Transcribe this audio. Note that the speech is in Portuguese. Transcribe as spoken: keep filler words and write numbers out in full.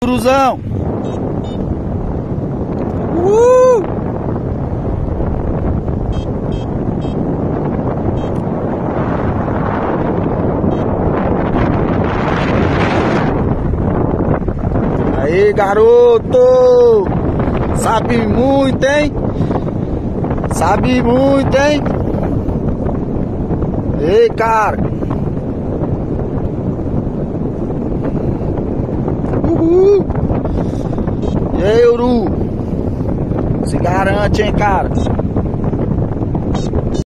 Cruzão. Uh! Aí, garoto! Sabe muito, hein? Sabe muito, hein? Ei, cara! Uhul! E aí, Uru? Se garante, hein, cara?